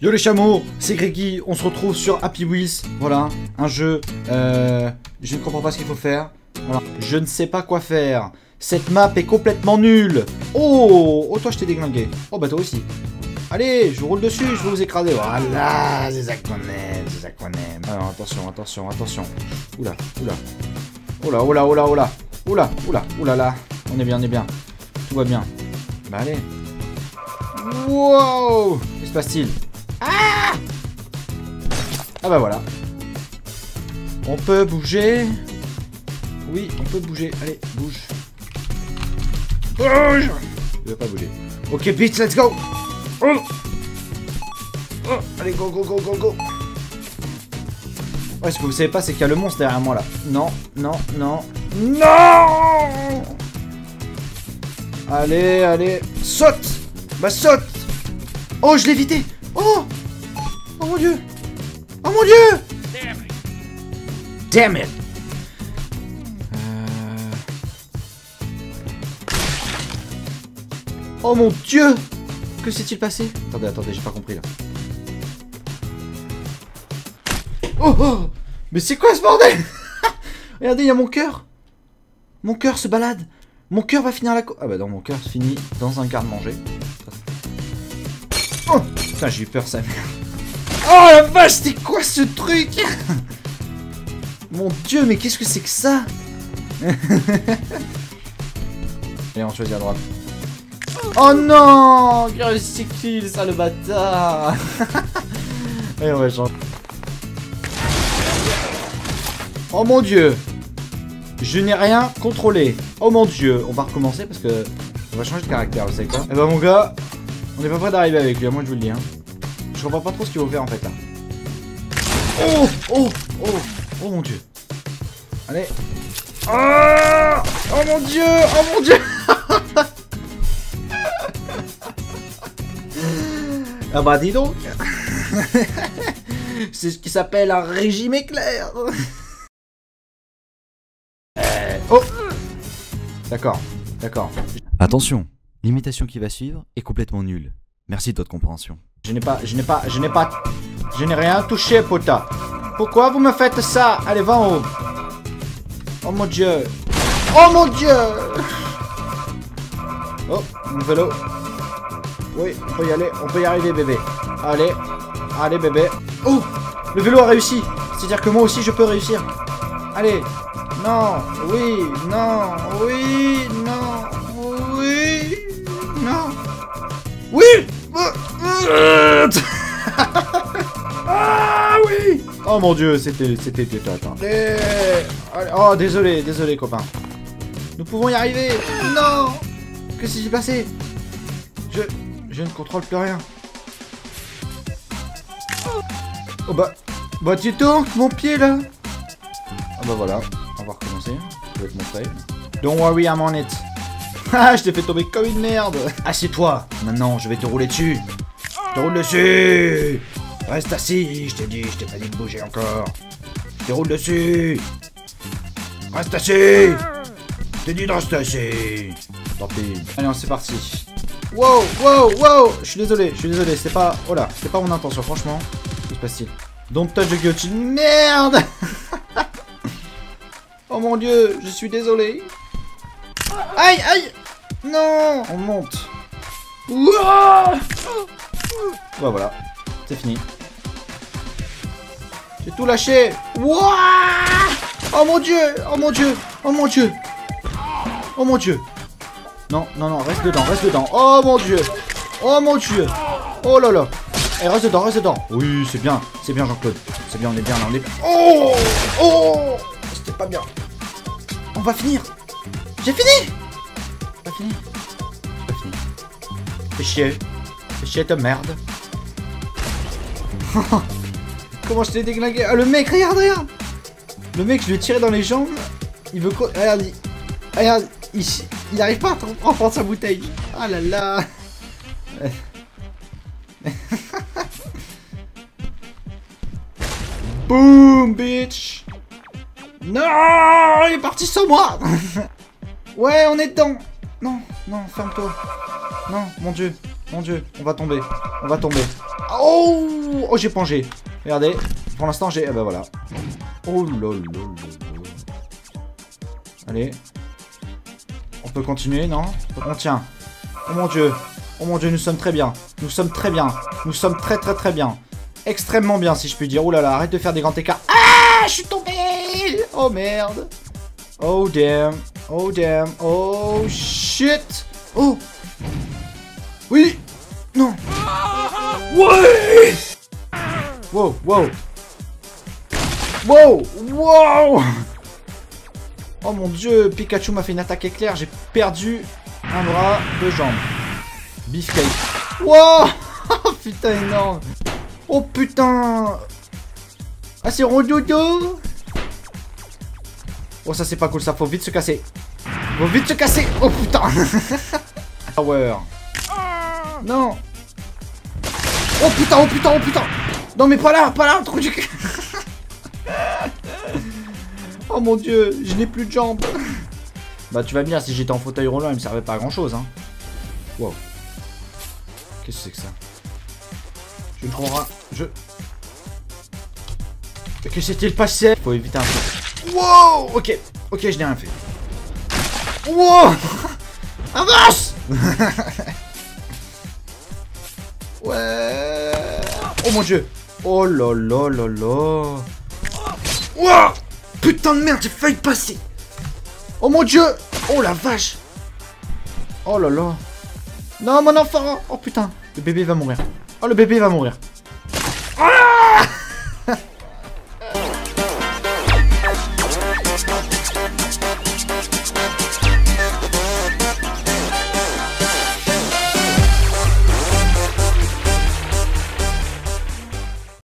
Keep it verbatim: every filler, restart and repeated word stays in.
Yo les chameaux, c'est Grégy, on se retrouve sur Happy Wheels, voilà, un jeu, euh, je ne comprends pas ce qu'il faut faire, voilà. Je ne sais pas quoi faire, cette map est complètement nulle. Oh, oh toi je t'ai déglingué, oh bah toi aussi. Allez, je vous roule dessus, je vais vous écraser, voilà, c'est ça qu'on aime, c'est ça qu'on aime. Alors attention, attention, attention, oula, oula, oula, oula, oula, oula, oula, oula, oula là, on est bien, on est bien, tout va bien. Bah allez. Wow, qu'est-ce qui se passe-t-il? Ah Ah bah voilà. On peut bouger. Oui, on peut bouger. Allez, bouge. Bouge. Il veut pas bouger. Ok, bitch, let's go. Oh. Oh. Allez, go, go, go, go, go. Ouais, ce que vous savez pas, c'est qu'il y a le monstre derrière moi là. Non, non, non. Non. Allez, allez. Saute. Bah saute. Oh, je l'ai évité. Oh. Oh mon dieu. Oh mon dieu. Damn it. Euh... Oh mon dieu. Que s'est-il passé? Attendez, attendez, j'ai pas compris là. Oh, oh. Mais c'est quoi ce bordel? Regardez, il y a mon cœur. Mon cœur se balade. Mon cœur va finir à la co... Ah bah non, mon cœur se finit dans un garde-manger. Oh putain, j'ai eu peur, ça merde. Oh la vache, c'est quoi ce truc? Mon dieu, mais qu'est-ce que c'est que ça? Allez, on choisit à droite. Oh non, c'est kill ça, le bâtard. Allez, on va changer. Oh mon dieu. Je n'ai rien contrôlé. Oh mon dieu. On va recommencer parce que... On va changer de caractère, vous savez quoi? Eh bah mon gars, on n'est pas prêt d'arriver avec lui, moi je vous le dis. Hein. Je comprends pas trop ce qu'il faut faire en fait là. Oh. Oh. Oh. Oh mon dieu. Allez. Oh, oh mon dieu. Oh mon dieu. Ah bah dis donc. C'est ce qui s'appelle un régime éclair. euh, oh. D'accord, d'accord. Attention, l'imitation qui va suivre est complètement nulle. Merci de votre compréhension. Je n'ai pas, je n'ai pas, je n'ai pas, je n'ai rien touché, pota. Pourquoi vous me faites ça? Allez, va en haut. Oh mon dieu. Oh mon dieu. Oh, mon vélo. Oui, on peut y aller, on peut y arriver, bébé. Allez, allez, bébé. Oh, le vélo a réussi. C'est-à-dire que moi aussi, je peux réussir. Allez. Non, oui, non, oui, non, oui, non. Oui. Ah oui. Oh mon dieu, c'était, c'était, c'était, attends. Allez. Oh, désolé, désolé, copain. Nous pouvons y arriver. Non. Qu'est-ce qui s'est passé? Je... Je ne contrôle plus rien. Oh bah... Bah tu tournes mon pied là. Ah bah voilà. On va recommencer. Je vais te montrer. Don't worry, I'm on it. Ah, je t'ai fait tomber comme une merde. Assieds-toi. Maintenant, je vais te rouler dessus. Je te roule dessus. Reste assis. Je t'ai dit, je t'ai pas dit de bouger encore. Je te roule dessus. Reste assis. Je t'ai dit de rester assis. Tant pis. Allez, c'est parti. Wow, wow, wow. Je suis désolé, je suis désolé. C'est pas... Oh là, c'est pas mon intention, franchement. Qu'est-ce qui se passe-t-il? Don't touch the guillotine. Merde. Oh mon dieu, je suis désolé. Aïe, aïe. Non. On monte. Ouah. Bah voilà, c'est fini. J'ai tout lâché. Ouah. Oh mon dieu, oh mon dieu, oh mon dieu. Oh mon dieu. Non, non, non, reste dedans, reste dedans. Oh mon dieu. Oh mon dieu. Oh là là. Eh, reste dedans, reste dedans. Oui, c'est bien, c'est bien Jean-Claude. C'est bien, on est bien là, on est bien. Oh. Oh. C'était pas bien. On va finir. J'ai fini. J'ai pas fini. J'ai pas fini. Fais chier. Fais chier ta merde. Comment je t'ai déglingué? Ah, le mec, regarde, regarde. Le mec, je lui ai tiré dans les jambes. Il veut quoi? Regarde, il... regarde, il... il arrive pas à reprendre sa bouteille. Ah là là. Boom, bitch. Non, il est parti sans moi. Ouais, on est dedans. Non, non, ferme-toi. Non, mon dieu, mon dieu, on va tomber. On va tomber. Oh. Oh, j'ai plongé. Regardez. Pour l'instant, j'ai... Ah bah voilà. Oh lol, lol, lol. Allez. On peut continuer, non? On tient. Oh mon dieu. Oh mon dieu, nous sommes très bien. Nous sommes très bien. Nous sommes très très très bien. Extrêmement bien, si je puis dire. Oh là là, arrête de faire des grands écarts. Ah, je suis tombé. Oh merde. Oh damn. Oh damn. Oh shit. Oh. Oui. Non. Ouais. Wow, wow. Wow, wow. Oh mon dieu, Pikachu m'a fait une attaque éclair. J'ai perdu un bras, deux jambes. Beefcake. Wow. Oh putain, énorme. Oh putain. Ah, c'est Rododo. Oh, ça c'est pas cool, ça. Faut vite se casser. Faut vite se casser. Oh putain. Power. Non. Oh putain, oh putain, oh putain. Non mais pas là, pas là, trop du cul. Oh mon dieu, je n'ai plus de jambes. Bah tu vas bien, si j'étais en fauteuil roulant, il me servait pas à grand chose, hein. Wow. Qu'est-ce que c'est que ça? Je ne comprends. Je... Que s'est-il passé? Faut éviter un peu. Wow. Ok, ok, je n'ai rien fait. Wow. Avance. Ouais. Oh mon dieu. Oh là là là là. Wow. Putain de merde, j'ai failli passer. Oh mon dieu. Oh la vache. Oh là là. Non mon enfant. Oh putain. Le bébé va mourir. Oh le bébé va mourir.